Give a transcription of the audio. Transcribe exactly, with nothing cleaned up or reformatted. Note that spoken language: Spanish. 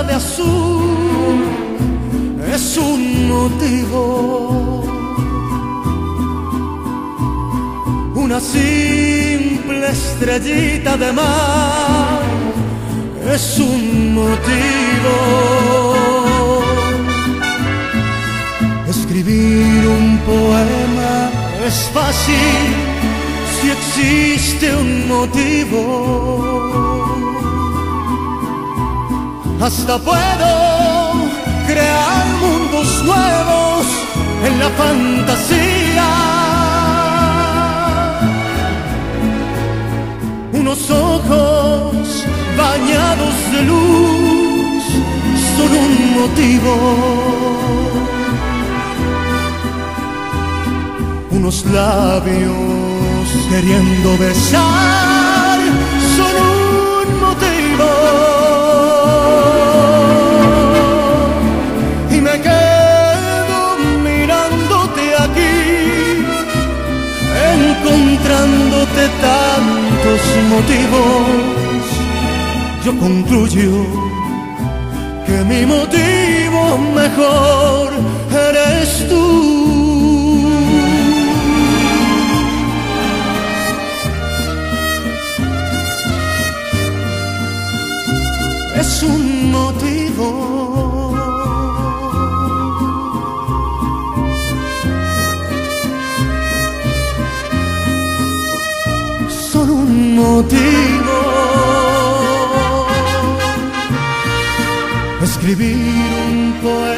de azul es un motivo. Una simple estrellita de mar es un motivo. Escribir un poema es fácil si existe un motivo. Hasta puedo crear mundos nuevos en la fantasía. Unos ojos bañados de luz son un motivo. Unos labios queriendo besar son un motivo. Y me quedo mirándote aquí, encontrándote tantos motivos. Yo concluyo que mi motivo mejor eres tú. Es un motivo. Solo un motivo. Escribir un poema